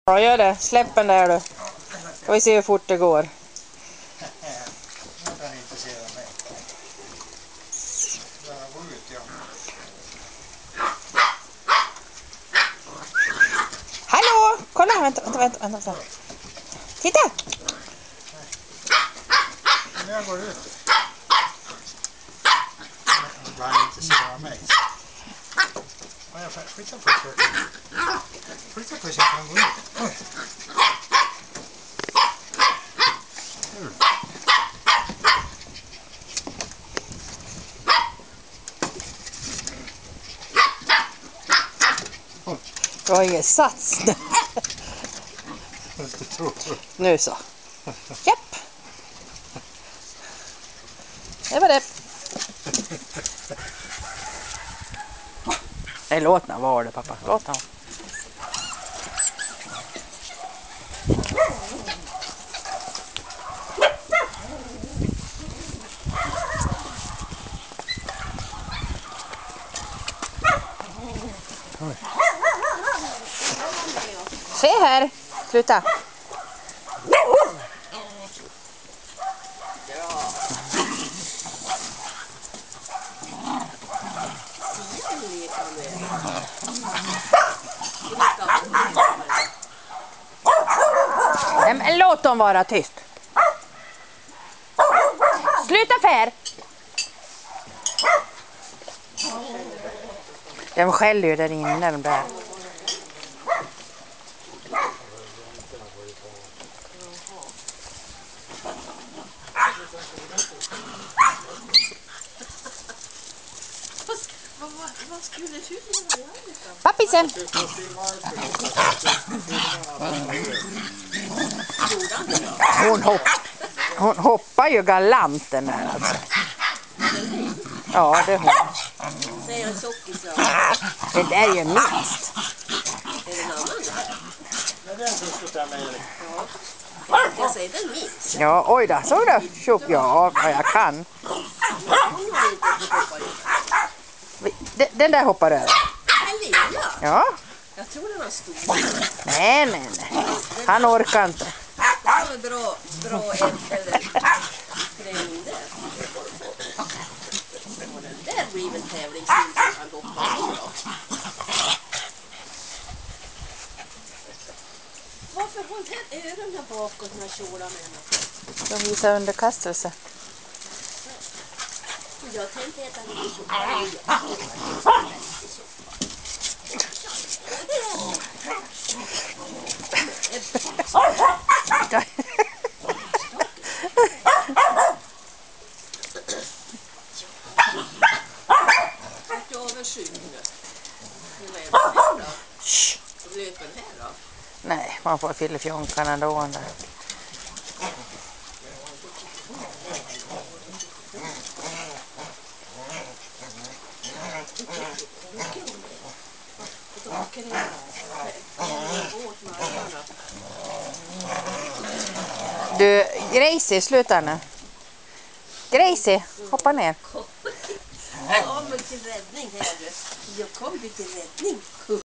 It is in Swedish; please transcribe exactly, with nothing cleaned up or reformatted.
Ja, gör det. Släpp den där du. Får vi se hur fort det går. Hallå! Kolla, vänta, vänta, vänta, vänta. Titta! När jag går ut. Han är intresserad av mig. Flytta på sig. Flytta på sig så han går ut. Oj. Du har ingen sats. Nu så. Japp. Det var det. Nej, låt den vara det, pappa. Låt den. Se här. Sluta. Men låt dem vara tyst. Sluta för. De skäller ju där inne, de där. Vad skulle du göra? Pappisen. Hon, hopp, hon hoppar ju galant den här alltså. Ja, det är hon. Säger en tjockis. Det där är ju minst. Är det en annan där? Det är den som slutar med Erik. Ja. Jag säger den minst. Ja, oj då. Såg du? Tjock, ja, jag kan. Den där hoppar över. Den lilla? Ja. Jag tror den har stor. Nej, nej, nej. Han orkar inte. Det var en bra, bra eller träning där. Och den där blir väl tävlingshund som kan hoppa så bra. Varför har den öronen bakåt när kjolarna är? De visar underkastelse. Jag tänkte äta lite choklad. Vart är avundsjuk nu? Nu är den här då. Och löpen här då. Nej, man får fylla fjonkarna då. Där. Du, Gracie, sluta nu. Gracie, hoppa ner. Ja, men till räddning här du. Jag kom ju till räddning.